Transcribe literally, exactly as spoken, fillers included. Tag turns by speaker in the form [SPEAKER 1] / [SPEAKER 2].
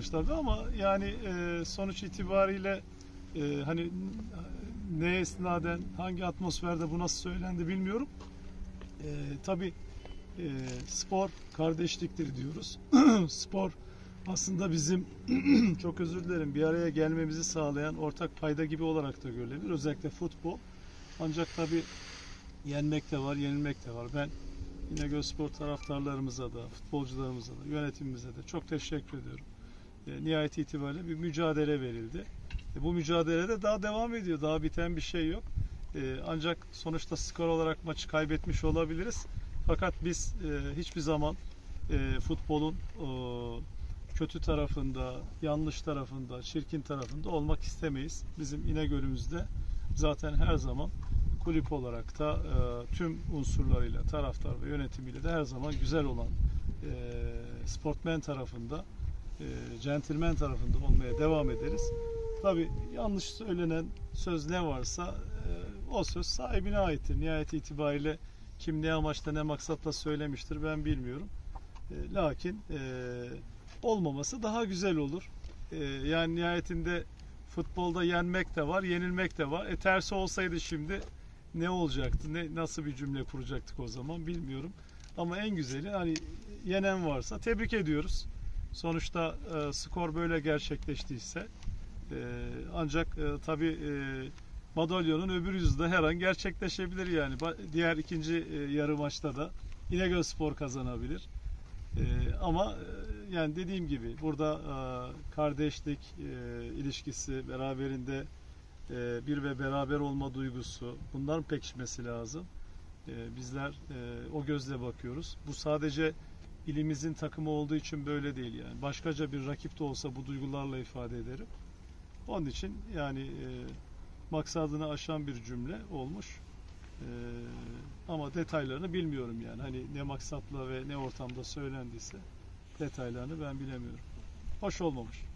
[SPEAKER 1] olmamış tabii ama yani e, sonuç itibariyle e, hani ne esnaden, hangi atmosferde bu nasıl söylendi bilmiyorum. E, tabii e, spor kardeşliktir diyoruz. Spor aslında bizim çok özür dilerim bir araya gelmemizi sağlayan ortak payda gibi olarak da görülebilir. Özellikle futbol. Ancak tabii yenmek de var, yenilmek de var. Ben İnegölspor taraftarlarımıza da, futbolcularımıza da, yönetimimize de çok teşekkür ediyorum. E, nihayet itibariyle bir mücadele verildi. E, bu mücadelede daha devam ediyor. Daha biten bir şey yok. E, ancak sonuçta skor olarak maçı kaybetmiş olabiliriz. Fakat biz e, hiçbir zaman e, futbolun e, kötü tarafında, yanlış tarafında, çirkin tarafında olmak istemeyiz. Bizim İnegöl'ümüzde zaten her zaman kulüp olarak da e, tüm unsurlarıyla, taraftar ve yönetimiyle de her zaman güzel olan e, sportmen tarafında, e, centilmen tarafında olmaya devam ederiz. Tabii yanlış söylenen söz ne varsa e, o söz sahibine aittir. Nihayet itibariyle kim ne amaçla ne maksatla söylemiştir ben bilmiyorum. E, lakin e, olmaması daha güzel olur. E, yani nihayetinde futbolda yenmek de var, yenilmek de var. E tersi olsaydı şimdi ne olacaktı? Ne nasıl bir cümle kuracaktık o zaman bilmiyorum. Ama en güzeli hani yenen varsa tebrik ediyoruz. Sonuçta e, skor böyle gerçekleştiyse e, ancak e, tabii e, madalyonun öbür yüzü de her an gerçekleşebilir yani. Diğer ikinci e, yarı maçta da İnegölspor kazanabilir. E, ama e, yani dediğim gibi burada e, kardeşlik e, ilişkisi beraberinde e, bir ve beraber olma duygusu bunların pekişmesi lazım. E, bizler e, o gözle bakıyoruz. Bu sadece ilimizin takımı olduğu için böyle değil yani. Başkaca bir rakip de olsa bu duygularla ifade ederim. Onun için yani e, maksadını aşan bir cümle olmuş. E, ama detaylarını bilmiyorum yani. Hani ne maksatla ve ne ortamda söylendiyse detaylarını ben bilemiyorum. Hoş olmamış.